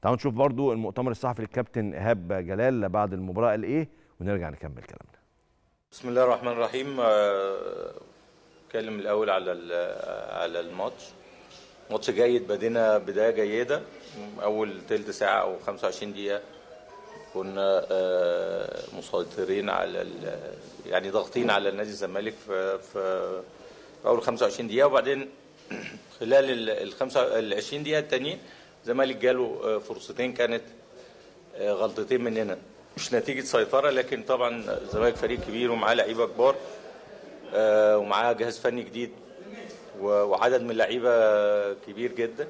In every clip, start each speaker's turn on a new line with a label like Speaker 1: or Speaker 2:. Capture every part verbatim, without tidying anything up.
Speaker 1: تعالوا نشوف برضو المؤتمر الصحفي للكابتن ايهاب جلال بعد المباراه قال ايه ونرجع نكمل كلامنا.
Speaker 2: بسم الله الرحمن الرحيم. اتكلم الاول على على الماتش. ماتش جيد، بدينا بدايه جيده. اول تلت ساعه او خمسة وعشرين دقيقه كنا مسيطرين على يعني ضاغطين على نادي الزمالك في في اول خمسة وعشرين دقيقه، وبعدين خلال ال عشرين دقيقه التانيين الزمالك جاله فرصتين كانت غلطتين مننا، مش نتيجه سيطره، لكن طبعا الزمالك فريق كبير ومعاه لعيبه كبار ومعاه جهاز فني جديد وعدد من اللعيبه كبير جدا.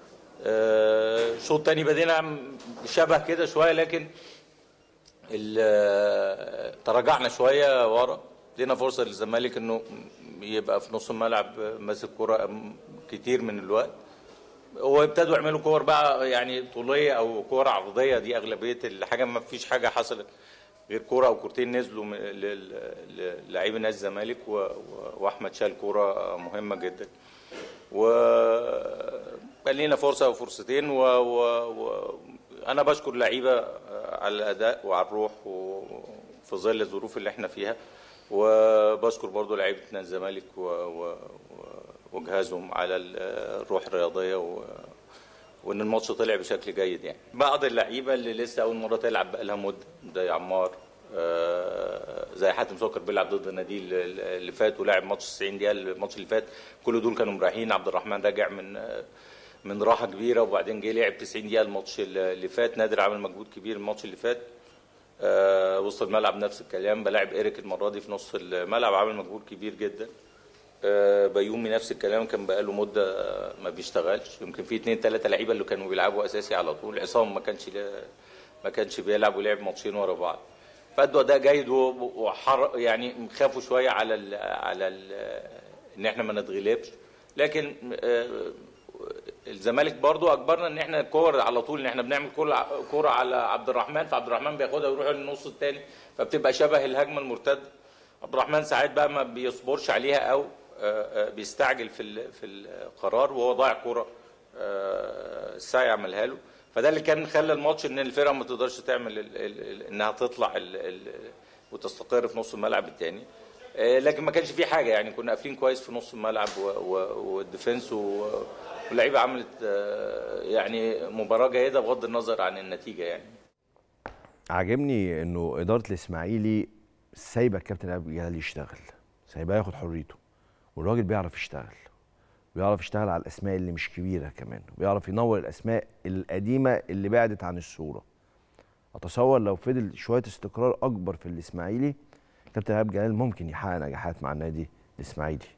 Speaker 2: الشوط الثاني بدينا شبه كده شويه، لكن تراجعنا شويه ورا، ادينا فرصه للزمالك انه يبقى في نص الملعب ماسك كوره كتير من الوقت، وابتدوا يعملوا كور بقى يعني طوليه او كور عرضيه. دي اغلبيه الحاجه، ما فيش حاجه حصلت غير كوره او كورتين نزلوا للاعيب نادي الزمالك، واحمد شال كوره مهمه جدا، وكان لينا فرصه او فرصتين. وانا بشكر اللعيبه على الاداء وعلى الروح وفي ظل الظروف اللي احنا فيها، وبشكر برضو لعيبه نادي الزمالك وجهازهم على الروح الرياضيه و... وان الماتش طلع بشكل جيد. يعني بعض اللعيبه اللي لسه اول مره تلعب بقى لها مده، زي عمار، زي حاتم سكر بيلعب ضد النادي اللي فات ولعب ماتش تسعين دقيقه الماتش اللي فات، كل دول كانوا مريحين. عبد الرحمن راجع من من راحه كبيره وبعدين جه لعب تسعين دقيقه الماتش اللي فات. نادر عمل مجهود كبير الماتش اللي فات. وسط الملعب نفس الكلام، بلاعب إيريك المره دي في نص الملعب، عمل مجهود كبير جدا. بيومي نفس الكلام، كان بقاله مده ما بيشتغلش، يمكن في اثنين ثلاثه لعيبه اللي كانوا بيلعبوا اساسي على طول. عصام ما كانش ما كانش بيلعب ولعب ماتشين ورا بعض، فادوا اداء جيد وحر يعني خافوا شويه على ال على ال ان احنا ما نتغلبش، لكن الزمالك برضو اجبرنا ان احنا الكور على طول، ان احنا بنعمل كوره على عبد الرحمن، فعبد الرحمن بياخدها ويروح للنص الثاني، فبتبقى شبه الهجمه المرتده. عبد الرحمن ساعات بقى ما بيصبرش عليها او بيستعجل في في القرار، وهو ضايع كوره الساعي عملها له، فده اللي كان خلى الماتش ان الفرقه ما تقدرش تعمل ال ال انها تطلع ال ال وتستقر في نص الملعب الثاني. لكن ما كانش في حاجه، يعني كنا قافلين كويس في نص الملعب والديفنس، واللعيبه عملت يعني مباراه جيده بغض النظر عن النتيجه. يعني
Speaker 1: عاجبني انه اداره الاسماعيلي سايبه الكابتن ايهاب جلال يشتغل، سايباه ياخد حريته، والراجل بيعرف يشتغل، بيعرف يشتغل على الاسماء اللي مش كبيره كمان، وبيعرف ينور الاسماء القديمه اللي بعدت عن الصوره. اتصور لو فضل شويه استقرار اكبر في الاسماعيلي، كابتن ايهاب جلال ممكن يحقق نجاحات مع النادي الاسماعيلي.